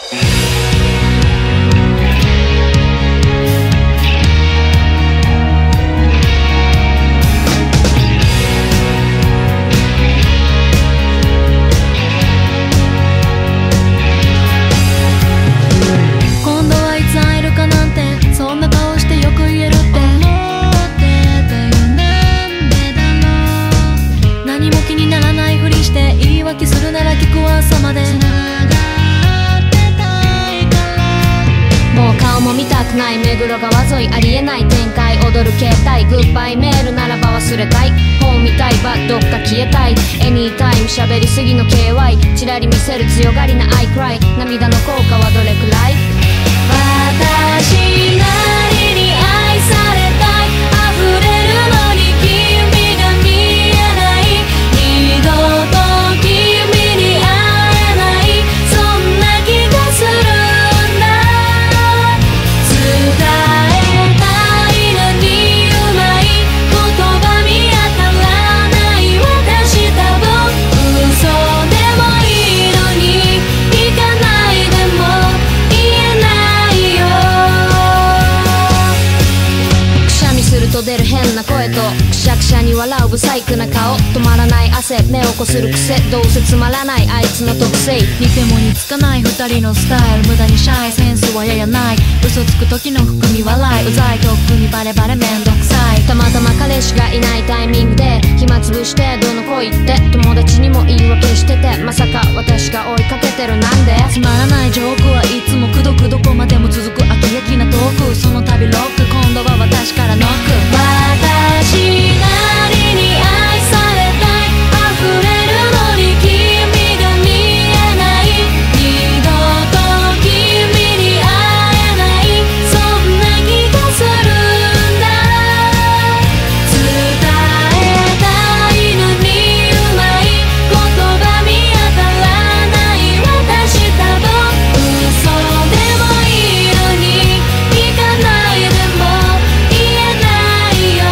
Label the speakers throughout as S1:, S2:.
S1: 目黒川沿いありえない展開踊る携帯グッバイメールならば忘れたい本見たいばどっか消えたい Anytime 喋りすぎの KY チラリ見せる強がりな I cry 涙の効果はどれくらい私なりに愛されたい溢れるのに君が見えない二度と君に会えないそんな気がする出る変な声とくしゃくしゃに笑う不細工な顔止まらない汗目をこする癖どうせつまらないあいつの特性
S2: 似ても似つかない二人のスタイル無駄にシャイセンスはややない嘘つく時の含み笑いうざいとっくにバレバレめんどくさい
S1: たまたま彼氏がいないタイミングで暇つぶしてどの子行って友達にも言い訳しててまさか私が追いかけてるなんで
S2: つまらないジョークはいつもくどくどこまでも続く飽き飽きなトークその度ロック今度は私からノック
S1: 私なりに愛されたい溢れるのに君が見えない二度と君に会えないそんな気がするんだ伝えたいのにうまい言葉見当たらない私多分嘘でもいいのに聞かないでも言えないよ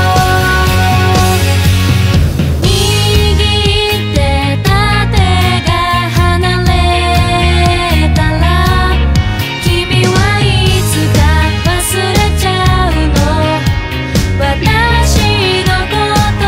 S1: 握ってた手が離れたら君はいつか忘れちゃうの私のこと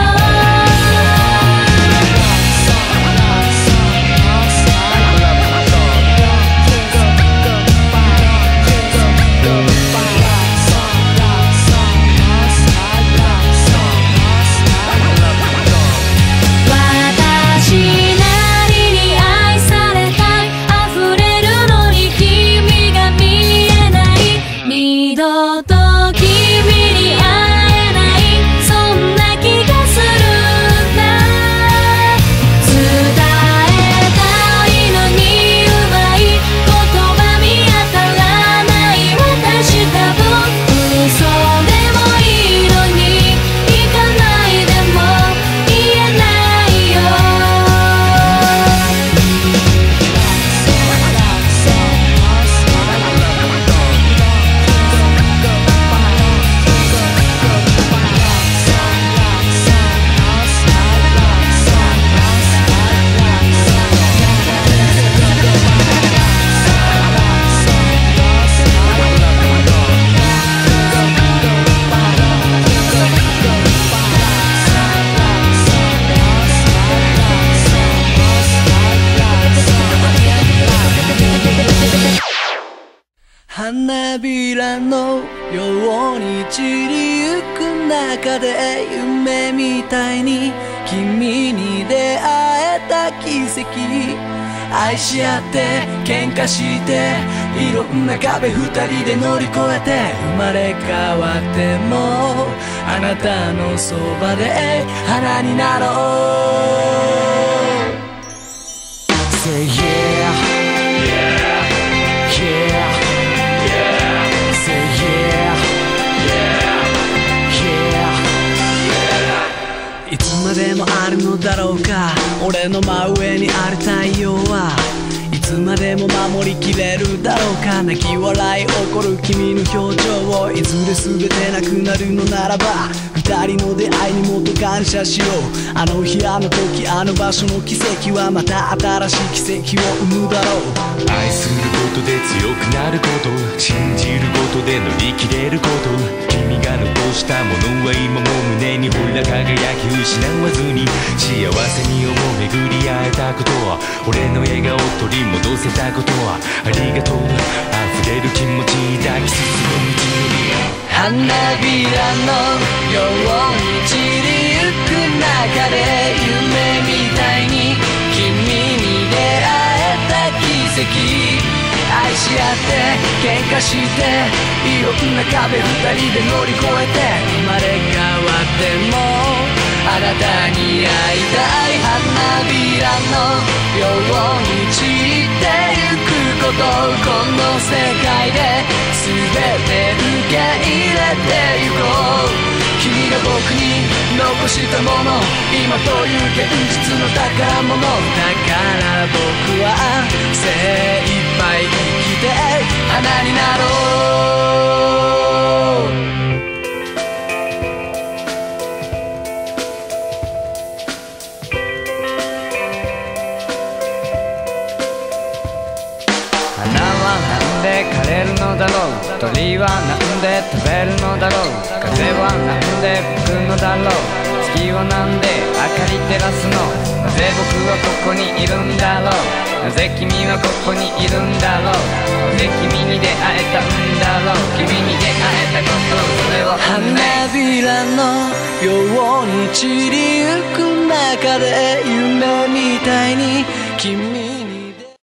S1: 私なりに愛されたい溢れるのに君が見えない二度と君に会えないそんな気がするんだ伝えたいのにうまい言葉見当たらない私多分嘘でもいいのに聞かないでも言えないよ
S3: 花びらのように散りゆく中で夢みたいに君に出会えた奇跡愛し合って喧嘩していろんな壁二人で乗り越えて生まれ変わってもあなたのそばで花になろう Say yeahいつまでもあるのだろうか俺の真上にある太陽はいつまでも守りきれるだろうか泣き笑い起こる君の表情をいずれ全てなくなるのならば二人の出会いにもっと感謝しようあの日あの時あの場所の奇跡はまた新しい奇跡を生むだろう愛すること
S4: ことで強くなること、信じることで乗り切れること、君が残したものは今も胸にほら輝き失わずに、幸せにを巡り会えたことは、俺の笑顔を取り戻せたことは、ありがとう溢れる気持ち抱き進む道のり、
S3: 花びらのように散りゆく中で夢みたいに君に出会えた奇跡、愛し合って喧嘩していろんな壁二人で乗り越えて、生まれ変わってもあなたに会いたい。花びらのように散ってゆくこと、この世界で全て受け入れてゆこう。君が僕に残したもの、今という現実の宝物だから僕は精一杯生きて花になろう。
S5: 花はなんで枯れるのだろう、鳥はなんで食べるのだろう、風はなんで吹くのだろう、月はなんで明かり照らすの、なぜ僕はここにいるんだろう、なぜ君はここにいるんだろう、なぜ君に出会えたんだろう、君に出会えたこと、それは運命。
S3: 花びらのように散りゆく中で夢みたいに君